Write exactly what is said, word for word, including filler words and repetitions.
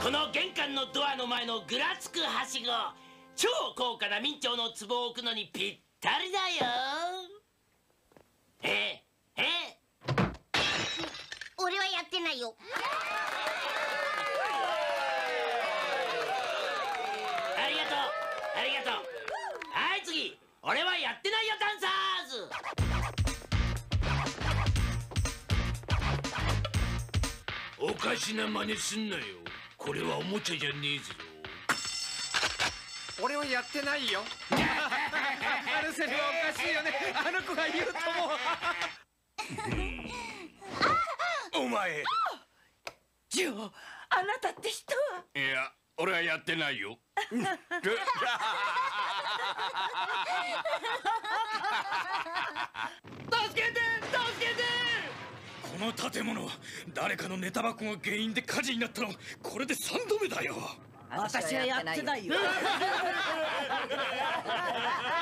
この玄関のドアの前のぐらつくはしご、超高価な明朝の壺を置くのにぴったりだよ。ええ俺はやってないよ。 ありがとうありがとう。はい次、俺はやってないよダンサーズ。おかしな真似すんなよ。これはおもちゃじゃねえぞ。 俺はやってないよ。あのセリフはおかしいよね。あの子が言うとも。お前。 ジョー、あなたって人は。 いや、俺はやってないよ。 助けて助けて。 この建物、誰かのネタ箱が原因で火事になったの、これでさんどめだよ。 私はやってないよ。